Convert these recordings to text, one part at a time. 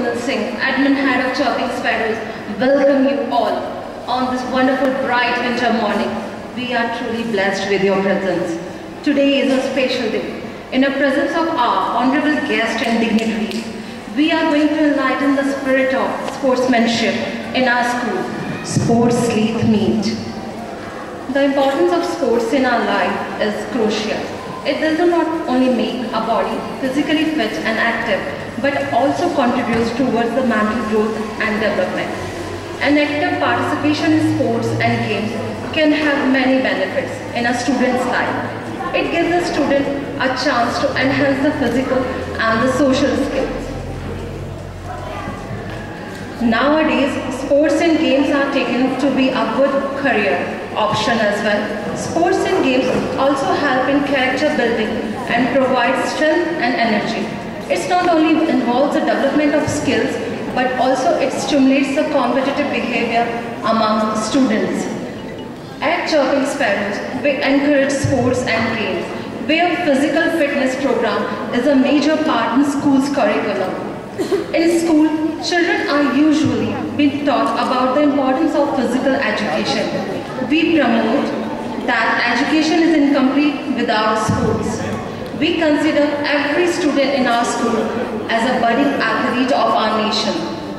Kunal Singh, admin head of Chirping Sparrows, welcome you all on this wonderful bright winter morning. We are truly blessed with your presence. Today is a special day. In the presence of our honorable guests and dignitaries, we are going to enlighten the spirit of sportsmanship in our school, Sports Sleeth Meet. The importance of sports in our life is crucial. It does not only make a body physically fit and active, but also contributes towards the mental growth and development. An active participation in sports and games can have many benefits in a student's life. It gives the student a chance to enhance the physical and the social skills. Nowadays, sports and games are taken to be a good career option as well. Sports and games also help in character building and provide strength and energy. It not only involves the development of skills, but also it stimulates the competitive behavior among students. At Chirping Sparrows, we encourage sports and games, where physical fitness program is a major part in school's curriculum. In school, children are usually being taught about the importance of physical education. We promote that education is incomplete without sports. We consider every student in our school as a budding athlete of our nation.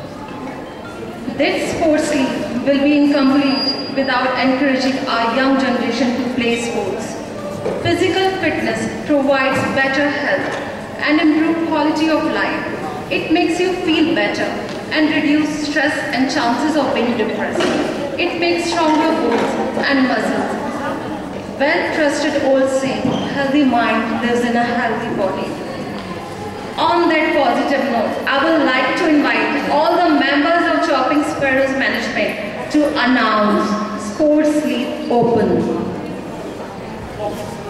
This sports league will be incomplete without encouraging our young generation to play sports. Physical fitness provides better health and improved quality of life. It makes you feel better and reduce stress and chances of being depressed. It makes stronger bones and muscles. Well-trusted old saying, healthy mind lives in a healthy body. On that positive note, I would like to invite all the members of Chirping Sparrows management to announce Sports Sleeth Open.